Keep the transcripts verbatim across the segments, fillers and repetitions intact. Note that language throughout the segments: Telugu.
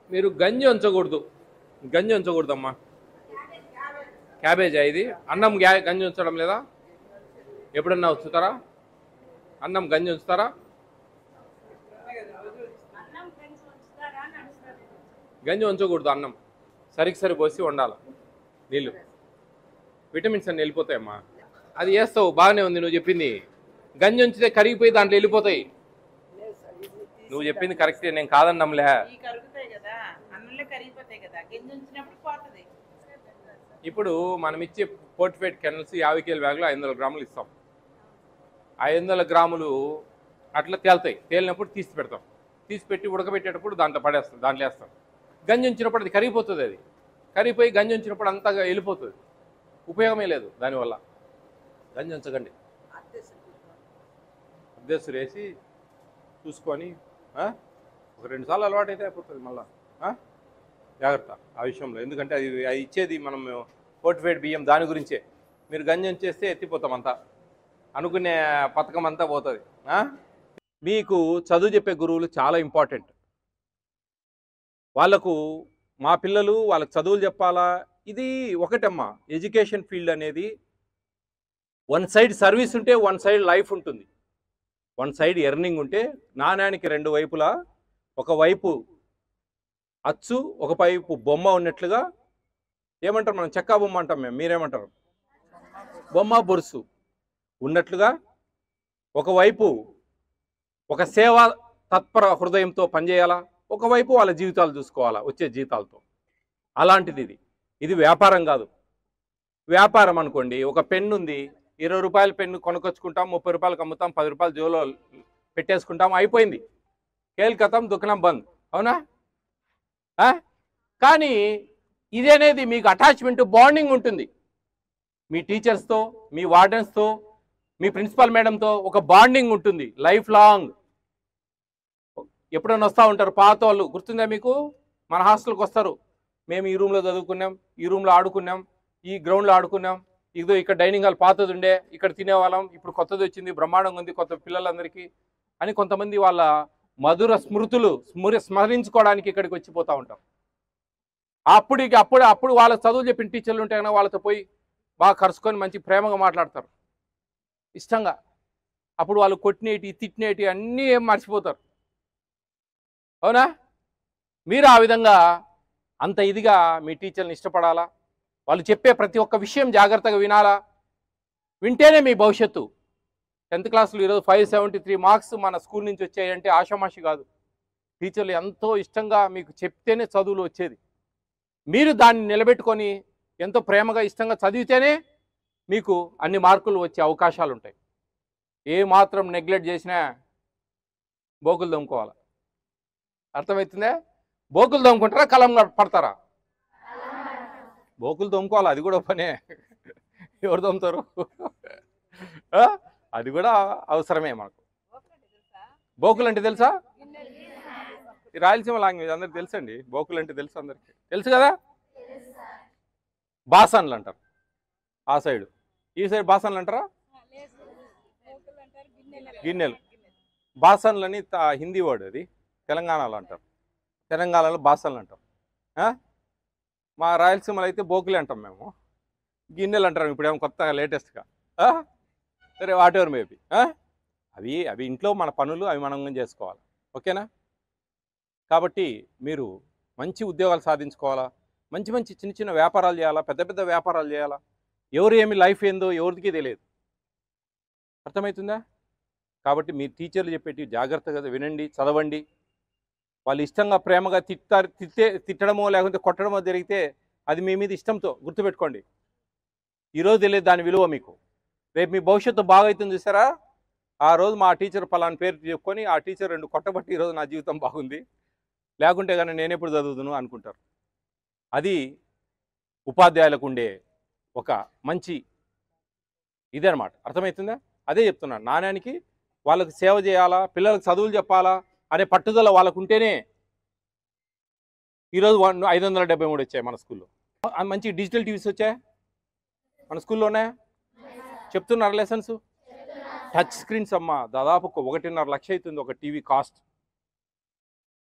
మీరు గంజి ఉంచకూడదు, గంజి ఉంచకూడదమ్మా. క్యాబేజా ఇది? అన్నం గ్యా గంజి ఉంచడం లేదా? ఎప్పుడన్నా ఉంచుతారా అన్నం గంజి ఉంచుతారా? గంజి ఉంచకూడదు, అన్నం సరికి సరి పోసి వండాలి. నీళ్ళు విటమిన్స్ అన్నీ వెళ్ళిపోతాయమ్మా. అది వేస్తావు బాగానే ఉంది, నువ్వు చెప్పింది. గంజి ఉంచితే కరిగిపోయి దాంట్లో వెళ్ళిపోతాయి. నువ్వు చెప్పింది కరెక్టే, నేను కాదన్నాంలే. ఇప్పుడు మనం ఇచ్చే పోర్ట్ఫేట్ కెనల్స్ యాభై కేల బ్యాగ్లో ఐదు వందల గ్రాములు ఇస్తాం. ఐదు వందల గ్రాములు అట్లా తేలుతాయి. తేలినప్పుడు తీసి పెడతాం. తీసి పెట్టి ఉడకబెట్టేటప్పుడు దాంట్లో పడేస్తాం, దాంట్లో వేస్తాం. గంజి ఉంచినప్పుడు అది కరిగిపోతుంది. అది కరిగిపోయి గంజి ఉంచినప్పుడు అంతగా వెళ్ళిపోతుంది. ఉపయోగమే లేదు దానివల్ల. గంజి ఉంచకండి. అద్దెసురు వేసి చూసుకొని ఒక రెండు సార్లు అలవాటు అయితే అయిపోతుంది. మళ్ళీ జాగ్రత్త ఆ విషయంలో. ఎందుకంటే అది అది ఇచ్చేది మనం పోర్ట్ఫేట్ బియ్యం, దాని గురించే. మీరు గంజం చేస్తే ఎత్తిపోతాం అంతా, అనుకునే పథకం అంతా పోతుంది. మీకు చదువు చెప్పే గురువులు చాలా ఇంపార్టెంట్. వాళ్ళకు మా పిల్లలు వాళ్ళకి చదువులు చెప్పాలా, ఇది ఒకటమ్మా. ఎడ్యుకేషన్ ఫీల్డ్ అనేది వన్ సైడ్ సర్వీస్ ఉంటే వన్ సైడ్ లైఫ్ ఉంటుంది. వన్ సైడ్ ఎర్నింగ్ ఉంటే నాణ్యానికి రెండు వైపులా, ఒకవైపు అచ్చు ఒకవైపు బొమ్మ ఉన్నట్లుగా. ఏమంటారు మనం? చెక్కా బొమ్మ అంటాం మేము, మీరేమంటారు? బొమ్మ బొరుసు ఉన్నట్లుగా ఒకవైపు ఒక సేవా తత్పర హృదయంతో పనిచేయాలా, ఒకవైపు వాళ్ళ జీవితాలు చూసుకోవాలా వచ్చే జీతాలతో. అలాంటిది ఇది. ఇది వ్యాపారం కాదు. వ్యాపారం అనుకోండి, ఒక పెన్ను ఉంది, ఇరవై రూపాయల పెన్ను కొనుకొచ్చుకుంటాం, ముప్పై రూపాయలకు అమ్ముతాం, పది రూపాయలు జోలో పెట్టేసుకుంటాం, అయిపోయింది. కేల్కతం దుకాణం బంద్. అవునా? కానీ ఇది అనేది మీకు అటాచ్మెంట్, బాండింగ్ ఉంటుంది. మీ టీచర్స్తో, మీ వార్డెన్స్తో, మీ ప్రిన్సిపల్ మేడంతో ఒక బాండింగ్ ఉంటుంది లైఫ్ లాంగ్. ఎప్పుడైనా వస్తూ ఉంటారు పాత వాళ్ళు, గుర్తుందా మీకు? మన హాస్టల్కి వస్తారు. మేము ఈ రూమ్లో చదువుకున్నాం, ఈ రూమ్లో ఆడుకున్నాం, ఈ గ్రౌండ్లో ఆడుకున్నాం, ఇదో ఇక్కడ డైనింగ్ హాల్ పాతది ఉండే, ఇక్కడ తినేవాళ్ళం, ఇప్పుడు కొత్తది వచ్చింది, బ్రహ్మాండంగా ఉంది కొత్త పిల్లలందరికీ అని కొంతమంది వాళ్ళ మధుర స్మృతులు స్మృ స్మరించుకోవడానికి ఇక్కడికి వచ్చిపోతూ ఉంటాం. అప్పుడికి అప్పుడు అప్పుడు వాళ్ళ చదువు చెప్పిన టీచర్లు ఉంటే కనుక వాళ్ళతో పోయి బాగా కరుచుకొని మంచి ప్రేమగా మాట్లాడతారు ఇష్టంగా. అప్పుడు వాళ్ళు కొట్టినేటి తిట్టినేటి అన్నీ ఏం మర్చిపోతారు. అవునా? మీరు ఆ విధంగా అంత ఇదిగా మీ టీచర్ని ఇష్టపడాలా, వాళ్ళు చెప్పే ప్రతి ఒక్క విషయం జాగ్రత్తగా వినాలా. వింటేనే మీ భవిష్యత్తు. టెన్త్ క్లాసులో ఈరోజు ఫైవ్ సెవెంటీ త్రీ మార్క్స్ మన స్కూల్ నుంచి వచ్చాయంటే ఆషామాషి కాదు. టీచర్లు ఎంతో ఇష్టంగా మీకు చెప్తేనే చదువులు వచ్చేది. మీరు దాన్ని నిలబెట్టుకొని ఎంతో ప్రేమగా ఇష్టంగా చదివితేనే మీకు అన్ని మార్కులు వచ్చే అవకాశాలు ఉంటాయి. ఏ మాత్రం నెగ్లెక్ట్ చేసినా బోకులు దమ్ముకోవాలి. అర్థమవుతుందే? బోకులు దమ్ముకుంటారా, కలం పడతారా? బోకులు దమ్ముకోవాలి, అది కూడా పనే. ఎవరు దమ్ముతారు? అది కూడా అవసరమే మనకు. బోకులు అంటే తెలుసా? ఈ రాయలసీమ లాంగ్వేజ్ అందరికి తెలుసండి. బోకులు అంటే తెలుసు, అందరికి తెలుసు కదా. బాసన్లు అంటారు ఆ సైడు, ఈ సైడ్ బాసన్లు అంటారా? గిన్నెలు. బాసన్లని హిందీ వర్డ్, అది తెలంగాణలో అంటారు. తెలంగాణలో బాసన్లు అంటాం. మా రాయలసీమలో అయితే బోకులు అంటాం మేము. గిన్నెలు అంటారు ఇప్పుడేమో కొత్తగా లేటెస్ట్గా. సరే, వాట్ ఎవర్ మేబీ. అవి అవి ఇంట్లో మన పనులు, అవి మనం చేసుకోవాలి. ఓకేనా? కాబట్టి మీరు మంచి ఉద్యోగాలు సాధించుకోవాలా, మంచి మంచి చిన్న చిన్న వ్యాపారాలు చేయాలా, పెద్ద పెద్ద వ్యాపారాలు చేయాలా. ఎవరు ఏమి లైఫ్ ఏందో ఎవరికి తెలియదు. అర్థమవుతుందా? కాబట్టి మీ టీచర్లు చెప్పేటి జాగ్రత్తగా వినండి, చదవండి. వాళ్ళు ఇష్టంగా ప్రేమగా తిట్టారు, తిట్టే తిట్టడమో లేకపోతే కొట్టడమో జరిగితే అది మీ మీద ఇష్టంతో గుర్తుపెట్టుకోండి. ఈరోజు తెలియదు దాని విలువ మీకు. రేపు మీ భవిష్యత్తు బాగవుతుంది చూసారా, ఆ రోజు మా టీచర్ పలానా పేరు చెప్పుకొని ఆ టీచర్ రెండు కొట్టబట్టి ఈరోజు నా జీవితం బాగుంది, లేకుంటే కానీ నేను ఎప్పుడు చదువుతును అనుకుంటారు. అది ఉపాధ్యాయులకు ఉండే ఒక మంచి ఇదనమాట. అర్థమవుతుందా? అదే చెప్తున్నాను, నాణ్యానికి వాళ్ళకి సేవ చేయాలా, పిల్లలకు చదువులు చెప్పాలా అనే పట్టుదల వాళ్ళకు ఉంటేనే ఈరోజు వన్ ఐదు వందల డెబ్బై మూడు వచ్చాయి మన స్కూల్లో. మంచి డిజిటల్ టీవీస్ వచ్చాయి మన స్కూల్లో, ఉన్నాయా? చెప్తున్నారు లెసన్స్. టచ్ స్క్రీన్స్ అమ్మ దాదాపు ఒకటిన్నర లక్ష అవుతుంది ఒక టీవీ కాస్ట్.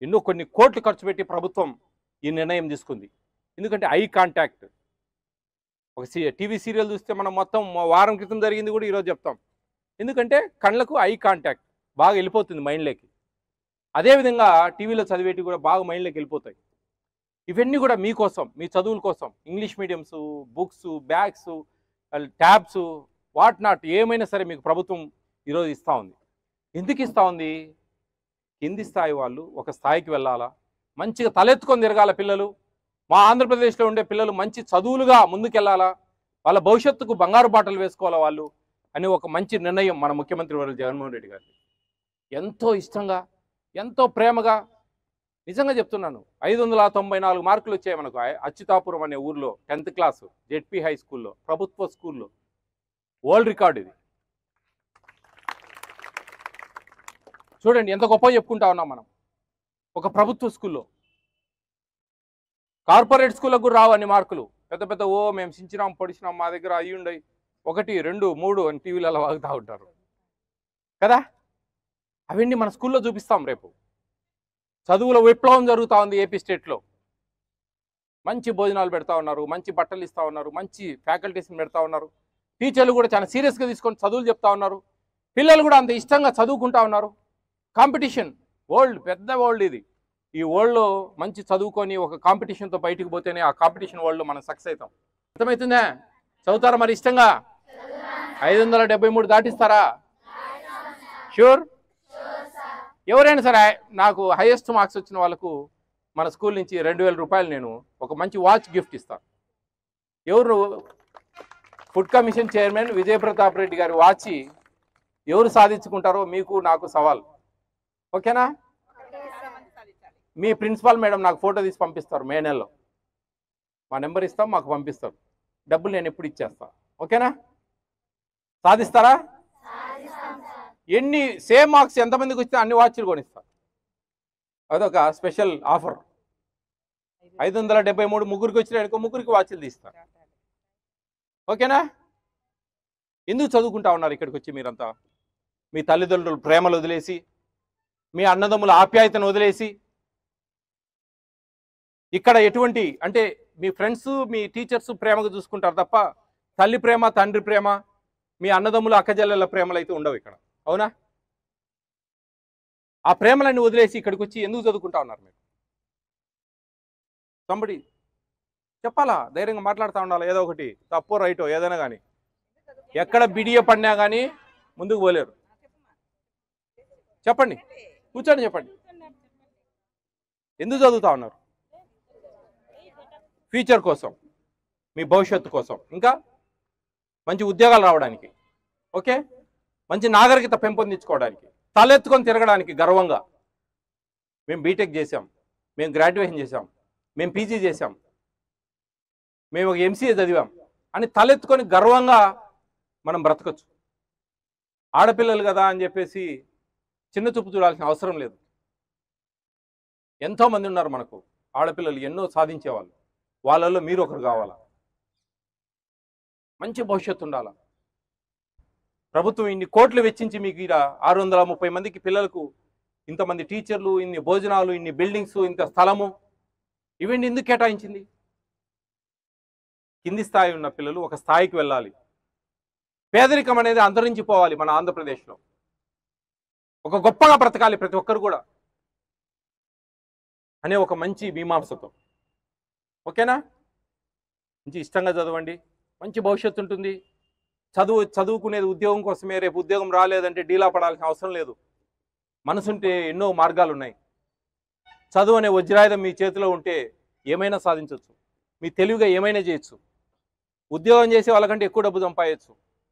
ఎన్నో కొన్ని కోట్లు ఖర్చు పెట్టి ప్రభుత్వం ఈ నిర్ణయం తీసుకుంది. ఎందుకంటే ఐ కాంటాక్ట్. ఒక సీ టీవీ సీరియల్ చూస్తే మనం మొత్తం వారం క్రితం జరిగింది కూడా ఈరోజు చెప్తాం. ఎందుకంటే కళ్ళకు ఐ కాంటాక్ట్ బాగా వెళ్ళిపోతుంది మైండ్లోకి. అదేవిధంగా టీవీలో చదివేటివి కూడా బాగా మైండ్లోకి వెళ్ళిపోతాయి. ఇవన్నీ కూడా మీకోసం, మీ చదువుల కోసం English mediums, books, bags, tabs, what not ఏమైనా సరే మీకు ప్రభుత్వం ఈరోజు ఇస్తూ ఉంది. ఎందుకు ఇస్తూ ఉంది? కింది స్థాయి వాళ్ళు ఒక స్థాయికి వెళ్ళాలా, మంచిగా తలెత్తుకొని తిరగాల పిల్లలు. మా ఆంధ్రప్రదేశ్లో ఉండే పిల్లలు మంచి చదువులుగా ముందుకెళ్ళాలా, వాళ్ళ భవిష్యత్తుకు బంగారు బాటలు వేసుకోవాలా వాళ్ళు అని ఒక మంచి నిర్ణయం మన ముఖ్యమంత్రి వర్యులు జగన్మోహన్ రెడ్డి గారు ఎంతో ఇష్టంగా, ఎంతో ప్రేమగా, నిజంగా చెప్తున్నాను. ఐదు వందల తొంభై నాలుగు మార్కులు వచ్చాయి మనకు అచ్యుతాపురం అనే ఊర్లో టెన్త్ క్లాసు జెడ్పీ హై స్కూల్లో, ప్రభుత్వ స్కూల్లో. వరల్డ్ రికార్డు ఇది. చూడండి ఎంత గొప్ప చెప్పుకుంటా ఉన్నాం మనం ఒక ప్రభుత్వ స్కూల్లో. కార్పొరేట్ స్కూళ్ళకు కూడా రావు అన్ని మార్కులు. పెద్ద పెద్ద ఓ మేము సించినాం పొడిచినాం మా దగ్గర అయ్యి ఉండయి ఒకటి రెండు మూడు అని టీవీలలో వాగుతూ ఉంటారు కదా. అవన్నీ మన స్కూల్లో చూపిస్తాం రేపు. చదువుల విప్లవం జరుగుతూ ఉంది ఏపీ స్టేట్లో. మంచి భోజనాలు పెడతా ఉన్నారు, మంచి బట్టలు ఇస్తూ ఉన్నారు, మంచి ఫ్యాకల్టీస్ని పెడతా ఉన్నారు. టీచర్లు కూడా చాలా సీరియస్గా తీసుకొని చదువులు చెప్తా ఉన్నారు. పిల్లలు కూడా అంత ఇష్టంగా చదువుకుంటా ఉన్నారు. కాంపిటీషన్ వరల్డ్, పెద్ద వరల్డ్ ఇది. ఈ వరల్డ్లో మంచి చదువుకొని ఒక కాంపిటీషన్తో బయటికి పోతేనే ఆ కాంపిటీషన్ వరల్డ్లో మనం సక్సెస్ అవుతాం. అర్థమవుతుందా? చదువుతారా మరి ఇష్టంగా? ఐదు వందల డెబ్బై మూడు దాటిస్తారా? షూర్? ఎవరైనా సరే నాకు హైయెస్ట్ మార్క్స్ వచ్చిన వాళ్ళకు మన స్కూల్ నుంచి రెండు వేల రూపాయలు నేను ఒక మంచి వాచ్ గిఫ్ట్ ఇస్తాను. ఎవరు? Food commission chairman Vijayapratap Reddy గారి వాచ్ ఎవరు సాధించుకుంటారో మీకు నాకు సవాల్. ఓకేనా? మీ ప్రిన్సిపాల్ మేడం నాకు ఫోటో తీసి పంపిస్తారు మే నెలలో. మా నెంబర్ ఇస్తాం, మాకు పంపిస్తారు. డబ్బులు నేను ఎప్పుడు ఇచ్చేస్తా. ఓకేనా? సాధిస్తారా? ఎన్ని సేమ్ మార్క్స్ ఎంతమందికి వచ్చినా అన్ని వాచ్లు కొనిస్తా. అదొక స్పెషల్ ఆఫర్. ఐదు వందల డెబ్బై మూడు ముగ్గురికి వచ్చిన ముగ్గురికి వాచ్లు తీస్తా. ఓకేనా? ఎందుకు చదువుకుంటా ఉన్నారు ఇక్కడికి వచ్చి మీరంతా? మీ తల్లిదండ్రులు ప్రేమలు వదిలేసి, మీ అన్నదమ్ముల ఆప్యాయతను వదిలేసి, ఇక్కడ ఎటువంటి అంటే మీ ఫ్రెండ్స్ మీ టీచర్స్ ప్రేమగా చూసుకుంటారు తప్ప తల్లి ప్రేమ, తండ్రి ప్రేమ, మీ అన్నదమ్ముల అక్కజల్లెల ప్రేమలు అయితే ఉండవు ఇక్కడ. అవునా? ఆ ప్రేమలన్నీ వదిలేసి ఇక్కడికి వచ్చి ఎందుకు చదువుకుంటా ఉన్నారు మీరు? సంబడి చెప్పాలా, ధైర్యంగా మాట్లాడుతూ ఉండాలి. ఏదో ఒకటి తప్పో రైటో ఏదైనా కానీ. ఎక్కడ బిడియ పడినా కానీ ముందుకు పోలేరు. చెప్పండి, కూర్చోండి, చెప్పండి. ఎందుకు చదువుతా ఉన్నారు? ఫ్యూచర్ కోసం, మీ భవిష్యత్తు కోసం, ఇంకా మంచి ఉద్యోగాలు రావడానికి, ఓకే, మంచి నాగరికత పెంపొందించుకోవడానికి, తలెత్తుకొని తిరగడానికి గర్వంగా. మేము బీటెక్ చేసాం, మేము గ్రాడ్యుయేషన్ చేసాం, మేము పీజీ చేసాం, మేము ఒక ఎంసీఏ చదివాం అని తలెత్తుకొని గర్వంగా మనం బ్రతకచ్చు. ఆడపిల్లలు కదా అని చెప్పేసి చిన్న చూపు చూడాల్సిన అవసరం లేదు. ఎంతోమంది ఉన్నారు మనకు ఆడపిల్లలు, ఎన్నో సాధించేవాళ్ళు. వాళ్ళల్లో మీరు ఒకరు కావాలా. మంచి భవిష్యత్తు ఉండాలా. ప్రభుత్వం ఇన్ని కోట్లు వెచ్చించి మీకు ఇలా ఆరు వందల ముప్పై మందికి పిల్లలకు ఇంతమంది టీచర్లు, ఇన్ని భోజనాలు, ఇన్ని బిల్డింగ్స్, ఇంత స్థలము, ఇవన్నీ ఎందుకు కేటాయించింది? కింది స్థాయి ఉన్న పిల్లలు ఒక స్థాయికి వెళ్ళాలి. పేదరికం అనేది అంతరించిపోవాలి మన ఆంధ్రప్రదేశ్లో. ఒక గొప్పగా బ్రతకాలి ప్రతి ఒక్కరు కూడా అనే ఒక మంచి మీమాంసతో. ఓకేనా? మంచి ఇష్టంగా చదవండి, మంచి భవిష్యత్తు ఉంటుంది. చదువు చదువుకునేది ఉద్యోగం కోసమే. రేపు ఉద్యోగం రాలేదంటే డీలా పడాల్సిన అవసరం లేదు. మనసుంటే ఎన్నో మార్గాలు ఉన్నాయి. చదువు అనే వజ్రాయుధం మీ చేతిలో ఉంటే ఏమైనా సాధించవచ్చు. మీ తెలివిగా ఏమైనా చేయొచ్చు. ఉద్యోగం చేసే వాళ్ళకంటే ఎక్కువ డబ్బు సంపాదించచ్చు.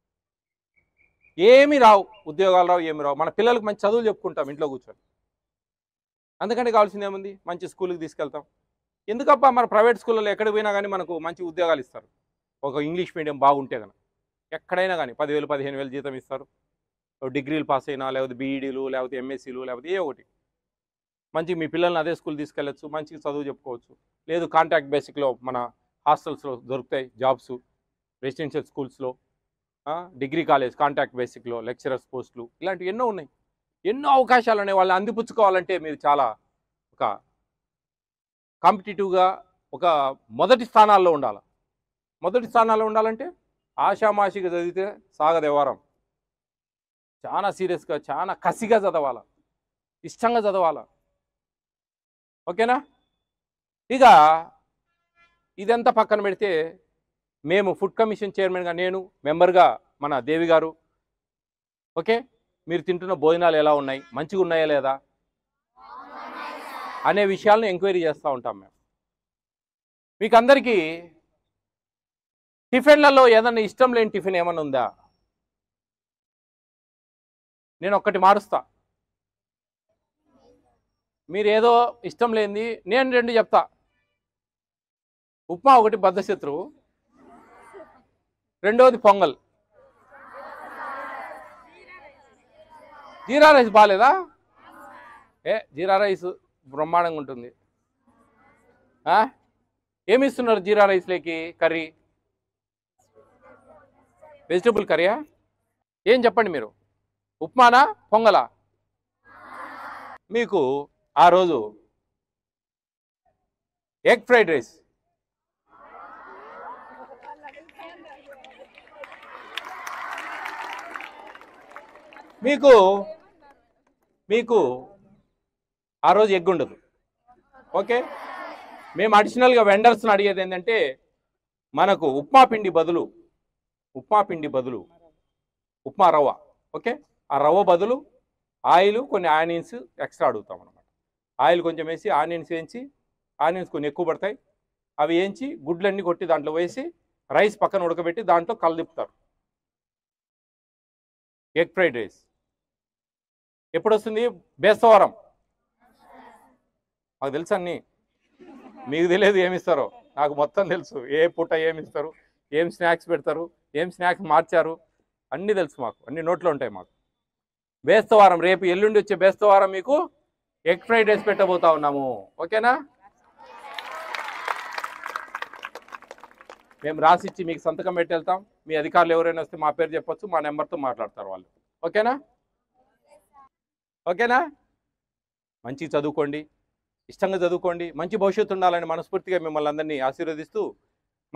ఏమీ రావు, ఉద్యోగాలు రావు, ఏమి రావు. మన పిల్లలకు మంచి చదువులు చెప్పుకుంటాం ఇంట్లో కూర్చొని. అందుకని కావాల్సింది ఏముంది? మంచి స్కూల్కి తీసుకెళ్తాం. ఎందుకబ్బా మన ప్రైవేట్ స్కూళ్ళలో ఎక్కడికి పోయినా కానీ మనకు మంచి ఉద్యోగాలు ఇస్తారు. ఒక ఇంగ్లీష్ మీడియం బాగుంటే కనుక ఎక్కడైనా కానీ పదివేలు పదిహేను వేలు జీతం ఇస్తారు. డిగ్రీలు పాస్ అయినా, లేకపోతే బీఈడీలు, లేకపోతే ఎంఎస్సీలు, లేకపోతే ఏ ఒకటి. మంచి మీ పిల్లల్ని అదే స్కూల్ తీసుకెళ్ళచ్చు, మంచిగా చదువు చెప్పుకోవచ్చు. లేదు కాంట్రాక్ట్ బేసిక్లో మన హాస్టల్స్లో దొరుకుతాయి జాబ్స్, రెసిడెన్షియల్ స్కూల్స్లో, డిగ్రీ కాలేజ్ కాంట్రాక్ట్ బేసిక్లో లెక్చరర్స్ పోస్టులు, ఇలాంటివి ఎన్నో ఉన్నాయి. ఎన్నో అవకాశాలు ఉన్నాయి. వాళ్ళని అందిపుచ్చుకోవాలంటే మీరు చాలా ఒక ఒక కాంపిటేటివ్గా ఒక మొదటి స్థానాల్లో ఉండాలి. మొదటి స్థానాల్లో ఉండాలంటే ఆషామాషిగా చదివితే సాగదు వ్యవహారం. చాలా సీరియస్గా, చాలా కసిగా చదవాలి, ఇష్టంగా చదవాలి. ఓకేనా? ఇక ఇదంతా పక్కన పెడితే మేము ఫుడ్ కమిషన్ చైర్మన్గా, నేను మెంబర్గా మన దేవి గారు, ఓకే, మీరు తింటున్న భోజనాలు ఎలా ఉన్నాయి, మంచిగా ఉన్నాయా లేదా అనే విషయాలను ఎంక్వైరీ చేస్తూ ఉంటాం మేము. మీకు అందరికీ టిఫిన్లలో ఏదన్నా ఇష్టం లేని టిఫిన్ ఏమన్నా ఉందా? నేను ఒక్కటి మారుస్తా, మీరు ఏదో ఇష్టం లేనిది నేను రెండు చెప్తా. ఉప్మా ఒకటి బద్ధశత్రువు, రెండవది పొంగల్. జీరా రైస్ బాగాలేదా? ఏ జీరా రైస్ బ్రహ్మాండంగా ఉంటుంది. ఏమి ఇస్తున్నారు జీరా రైస్లోకి? కర్రీ, వెజిటబుల్ కర్రీయా? ఏం చెప్పండి మీరు, ఉప్మానా పొంగలా? మీకు ఆ రోజు ఎగ్ ఫ్రైడ్ రైస్, మీకు మీకు ఆ రోజు ఎగ్ ఉండదు. ఓకే, మేము అడిషనల్గా వెండర్స్ని అడిగేది ఏంటంటే మనకు ఉప్మా పిండి బదులు ఉప్మా పిండి బదులు ఉప్మా రవ్వ, ఓకే, ఆ రవ్వ బదులు ఆయిల్, కొన్ని ఆనియన్స్ ఎక్స్ట్రా అడుగుతాం అనమాట. ఆయిల్ కొంచెం వేసి ఆనియన్స్ వేయించి, ఆనియన్స్ కొన్ని ఎక్కువ పడతాయి, అవి వేయించి గుడ్లన్నీ కొట్టి దాంట్లో వేసి రైస్ పక్కన ఉడకబెట్టి దాంట్లో కలదిప్పుతారు. ఎగ్ ఫ్రైడ్ రైస్ ఎప్పుడు వస్తుంది? బేస్తవారం. మాకు తెలుసు అన్నీ, మీకు తెలియదు ఏమిస్తారో, నాకు మొత్తం తెలుసు. ఏ పూట ఏమిస్తారు, ఏం స్నాక్స్ పెడతారు, ఏం స్నాక్స్ మార్చారు, అన్నీ తెలుసు మాకు, అన్ని నోట్లో ఉంటాయి మాకు. బేస్తవారం, రేపు ఎల్లుండి వచ్చే బేస్తవారం మీకు ఎగ్ ఫ్రైడ్ రైస్ పెట్టబోతా ఉన్నాము. ఓకేనా? మేము రాసిచ్చి మీకు సంతకం పెట్టి వెళ్తాం. మీ అధికారులు ఎవరైనా వస్తే మా పేరు చెప్పొచ్చు, మా నెంబర్తో మాట్లాడతారు వాళ్ళు. ఓకేనా? ఓకేనా? మంచి చదువుకోండి, ఇష్టంగా చదువుకోండి, మంచి భవిష్యత్తు ఉండాలని మనస్ఫూర్తిగా మిమ్మల్ని అందరినీ ఆశీర్వదిస్తూ మన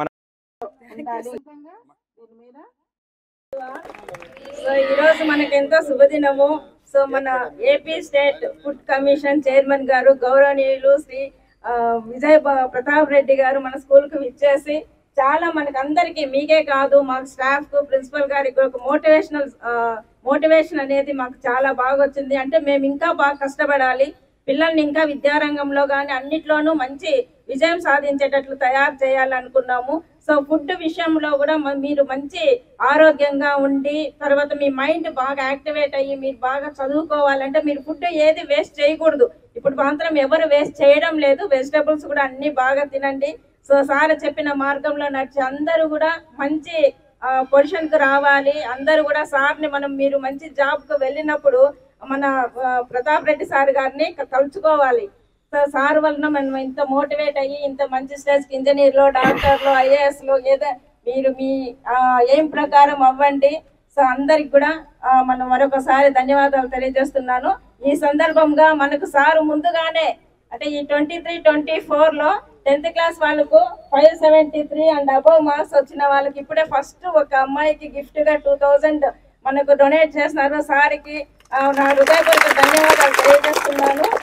సో ఈరోజు మనకి ఎంతో శుభదినము. సో మన AP state food commission chairman గారు గౌరవనీయులు శ్రీ విజయ్ ప్రతాప్ రెడ్డి గారు మన స్కూల్కి విచ్చేసి చాలా మనకు అందరికీ, మీకే కాదు మాకు స్టాఫ్ కు ప్రిన్సిపల్ గారికి ఒక మోటివేషనల్ మోటివేషన్ అనేది మాకు చాలా బాగా వచ్చింది. అంటే మేము ఇంకా బాగా కష్టపడాలి, పిల్లల్ని ఇంకా విద్యారంగంలో కానీ అన్నిట్లోనూ మంచి విజయం సాధించేటట్లు తయారు చేయాలనుకున్నాము. సో ఫుడ్ విషయంలో కూడా మీరు మంచి ఆరోగ్యంగా ఉండి, తర్వాత మీ మైండ్ బాగా యాక్టివేట్ అయ్యి మీరు బాగా చదువుకోవాలంటే మీరు ఫుడ్ ఏది వేస్ట్ చేయకూడదు. ఇప్పుడు మాత్రం ఎవరు వేస్ట్ చేయడం లేదు, వెజిటబుల్స్ కూడా అన్ని బాగా తినండి. సో సార్ చెప్పిన మార్గంలో నడిచి అందరూ కూడా మంచి పొజిషన్కి రావాలి. అందరూ కూడా సార్ని మనం, మీరు మంచి జాబ్కు వెళ్ళినప్పుడు మన ప్రతాప్ రెడ్డి సార్ గారిని తలుచుకోవాలి. సో సార్ వలన మనం ఇంత మోటివేట్ అయ్యి ఇంత మంచి స్టేజ్కి ఇంజనీర్లో, డాక్టర్లో, ఐఏఎస్లో ఏదో మీరు మీ ఎయిమ్ ప్రకారం అవ్వండి. సో అందరికి కూడా మనం మరొకసారి ధన్యవాదాలు తెలియజేస్తున్నాను. ఈ సందర్భంగా మనకు సారు ముందుగానే అంటే ఈ ట్వంటీ త్రీ ట్వంటీ ఫోర్లో టెన్త్ క్లాస్ వాళ్ళకు five seventy three and above marks వచ్చిన వాళ్ళకి ఇప్పుడే ఫస్ట్ ఒక అమ్మాయికి గిఫ్ట్గా టూ థౌజండ్ మనకు డొనేట్ చేస్తున్నారు. సార్కి నా హృదయపూర్వక ధన్యవాదాలు తెలియజేస్తున్నాను.